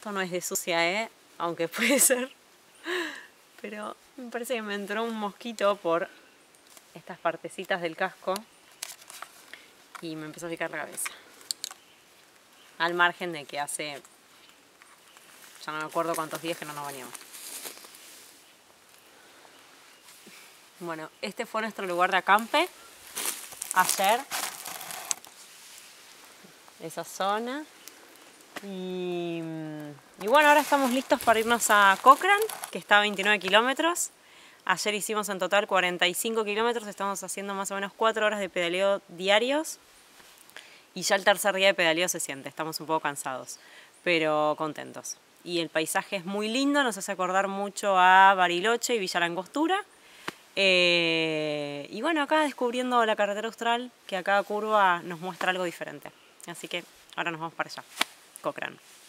Esto no es de sucia, aunque puede ser. Pero me parece que me entró un mosquito por estas partecitas del casco y me empezó a picar la cabeza. Al margen de que hace, ya no me acuerdo cuántos días que no nos bañamos. Bueno, este fue nuestro lugar de acampe ayer. Esa zona. Y bueno, ahora estamos listos para irnos a Cochrane, que está a 29 kilómetros. Ayer hicimos en total 45 kilómetros, estamos haciendo más o menos 4 horas de pedaleo diarios. Y ya el tercer día de pedaleo se siente, estamos un poco cansados, pero contentos. Y el paisaje es muy lindo, nos hace acordar mucho a Bariloche y Villa La Angostura. Y bueno, acá descubriendo la carretera austral, que a cada curva nos muestra algo diferente. Así que ahora nos vamos para allá, Cochrane.